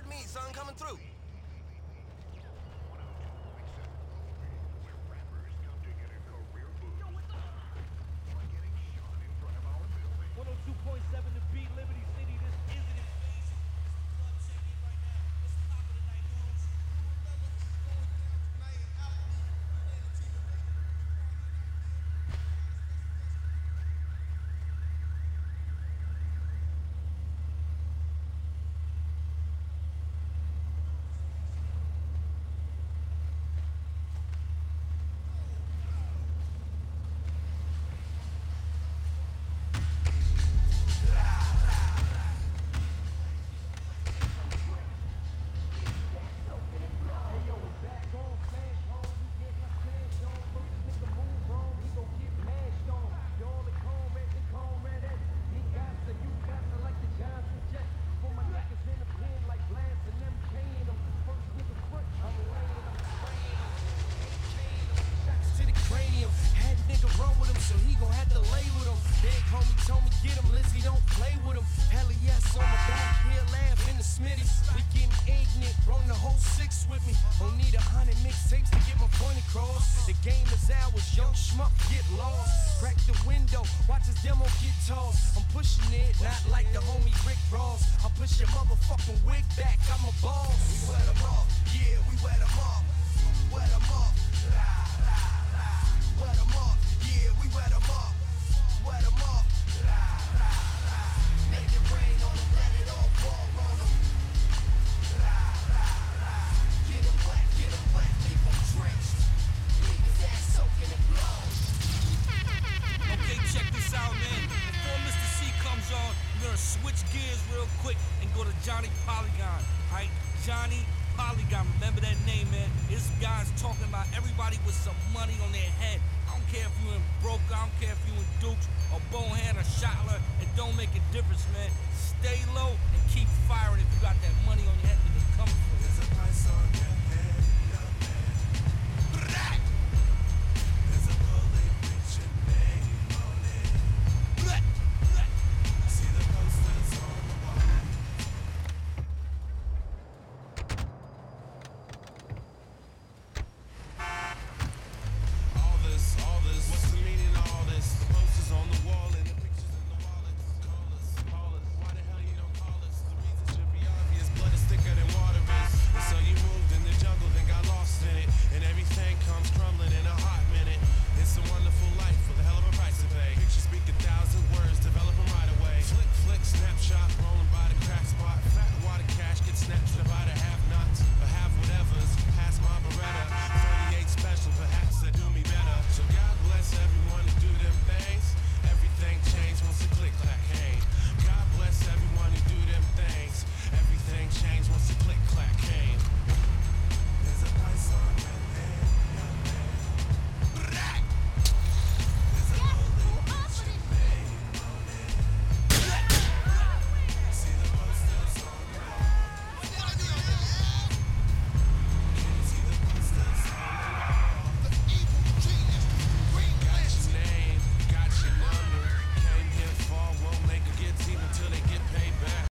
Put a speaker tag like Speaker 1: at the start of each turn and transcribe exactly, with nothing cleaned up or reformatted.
Speaker 1: got me, son, coming through.
Speaker 2: one oh two point seven The Beat, Liberty City. This isn't it.
Speaker 3: So he gon' have to lay with him. Big homie told me get him, Lizzie don't play with him. Hell yes, on my back, he'll laugh in the smitties. We getting ignorant, run the whole six with me. Don't need a hundred mixtapes to get my point across. The game is ours, young schmuck get lost. Crack the window, watch his demo get tossed. I'm pushing it, not like the homie Rick Ross. I push your motherfucking wig back, I'm a boss. We wet him up, yeah, we wet him up. Wet him up, la la la. Wet him up. Yeah, we wet them up, wet them up, la, la, la. Make it rain on them, let it all fall on them, la, la, la. Get them wet, get them wet, leave them drenched, leave his ass soaking in blood.
Speaker 2: Okay, check this out, man. Before Mister C comes on, we're gonna switch gears real quick and go to Johnny Polygon, alright? Johnny Polygon, remember that name, man. This guy's talking about everybody with some money on their head. I don't care if you in broke, I don't care if you in Dukes or Bonehead or Shotler. It don't make a difference, man. Stay low and keep firing if you got that money on your head that is coming from.
Speaker 3: There's a price on